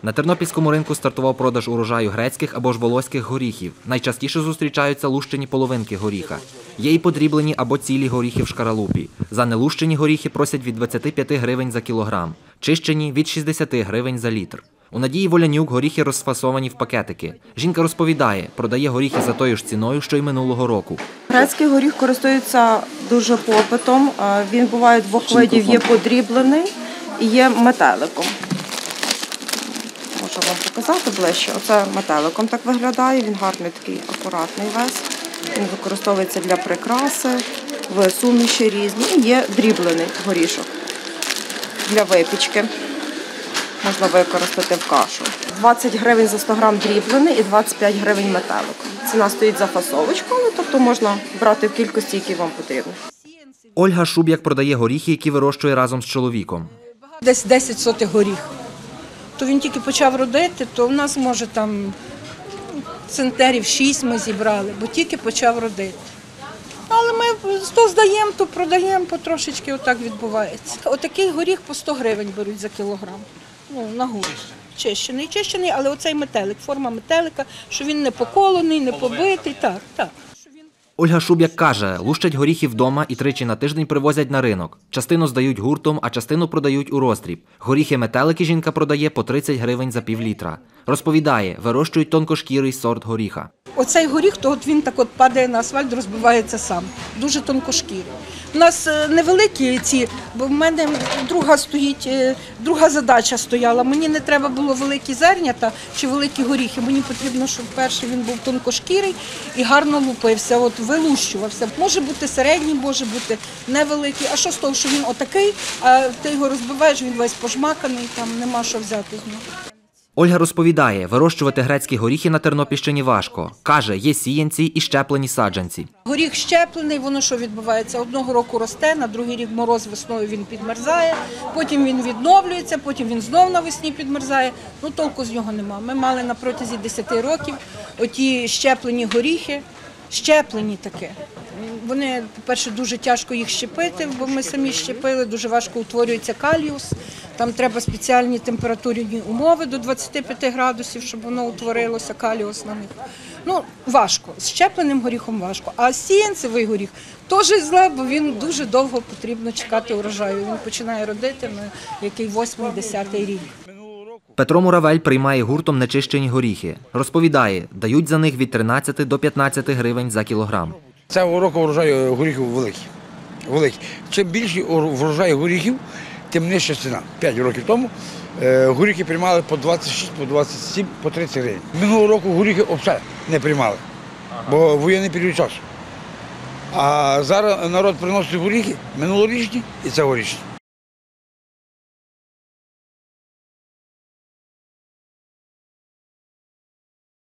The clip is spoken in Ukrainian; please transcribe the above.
На тернопільському ринку стартував продаж урожаю грецьких або ж волоських горіхів. Найчастіше зустрічаються лущені половинки горіха. Є і подріблені або цілі горіхи в шкаралупі. За нелущені горіхи просять від 25 гривень за кілограм, чищені – від 60 гривень за літр. У Надії Волянюк горіхи розфасовані в пакетики. Жінка розповідає, продає горіхи за тою ж ціною, що й минулого року. Грецький горіх користується дуже попитом. Він буває двох видів, є подріблений і є метеликом. Можу вам показати ближче. Оце метеликом так виглядає, він гарний такий акуратний весь. Він використовується для прикраси, в суміші різні. І є дріблений горішок для випічки. Можна використати в кашу. 20 гривень за 100 грам дріблений і 25 гривень метеликом. Ціна стоїть за фасовочку, тобто можна брати в кількості, які вам потрібно. Ольга Шуб'як продає горіхи, які вирощує разом з чоловіком. Десь 10 сотих горіх. То він тільки почав родити, то в нас, може, там центнерів 6 ми зібрали, бо тільки почав родити. Але ми то здаємо, то продаємо, потрошечки отак відбувається. Отакий горіх по 100 гривень беруть за кілограм. На гурт. Чищений, але оцей метелик, форма метелика, що він не поколений, не побитий, так. Ольга Шуб'як каже, лущать горіхи вдома і тричі на тиждень привозять на ринок. Частину здають гуртом, а частину продають у роздріб. Горіхи-метелики жінка продає по 30 гривень за півлітра. Розповідає, вирощують тонкошкірий сорт горіха. Оцей горіх, то от він так от падає на асфальт, розбивається сам. Дуже тонкошкірий. У нас невеликі ці, бо в мене друга задача стояла. Мені не треба було великі зернята чи великі горіхи. Мені потрібно, щоб перший він був тонкошкірий і гарно лупився, от вилущувався. Може бути середній, може бути невеликий. А що з того, що він отакий, а ти його розбиваєш, він весь пожмаканий, там нема що взяти з нього. Ольга розповідає, вирощувати грецькі горіхи на Тернопільщині важко. Каже, є сіянці і щеплені саджанці. Горіх щеплений, воно що відбувається? Одного року росте, на другий рік мороз, весною він підмерзає, потім він відновлюється, потім він знов навесні підмерзає. Толку з нього нема. Ми мали на протязі 10 років оті щеплені горіхи, щеплені таке. Вони, по-перше, дуже тяжко їх щепити, бо ми самі щепили, дуже важко утворюється каліус. Там треба спеціальні температурні умови до 25 градусів, щоб воно утворилося, каліус на них. Важко, з щепленим горіхом важко. А сіянцевий горіх теж зле, бо він дуже довго потрібно чекати урожаю. Він починає родити на який 8-10 рік. Петро Муравель приймає гуртом нечищені горіхи. Розповідає, дають за них від 13 до 15 гривень за кілограм. Цього року врожай горіхів великий. Чим більший врожай горіхів, тим нижча ціна. 5 років тому горіхи приймали по 26, по 27, по 30 гривень. Минулого року горіхи взагалі не приймали, бо воєнний період часу. А зараз народ приносить горіхи минулорічні і цьогорічні.